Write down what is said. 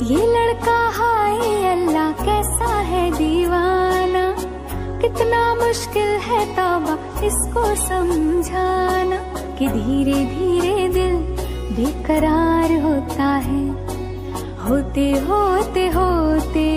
ये लड़का हाय अल्लाह कैसा है दीवाना, कितना मुश्किल है तौबा इसको समझाना, कि धीरे धीरे दिल बेकरार होता है, होते होते होते